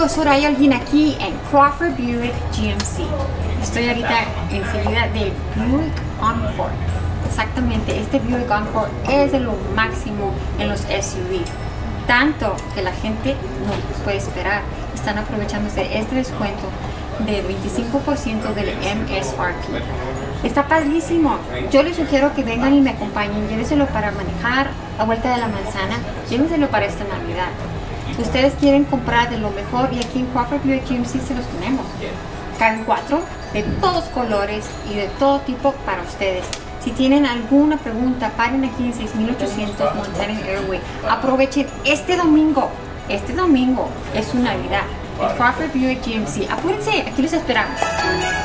amigos, Soraya Holguín aquí en Crawford Buick GMC. Estoy ahorita enseguida del Buick Encore. Exactamente, este Buick Encore es de lo máximo en los SUV. Tanto que la gente no puede esperar. Están aprovechándose de este descuento de 25% del MSRP. Está padrísimo. Yo les sugiero que vengan y me acompañen. Llévenselo para manejar a vuelta de la manzana. Llévenselo para esta Navidad. Ustedes quieren comprar de lo mejor y aquí en Crawford Buick GMC se los tenemos. Caben 4 de todos colores y de todo tipo para ustedes. Si tienen alguna pregunta, paren aquí en 6800 Montana Airway. Aprovechen este domingo. Este domingo es su Navidad en Crawford Buick GMC. Apúrense, aquí los esperamos.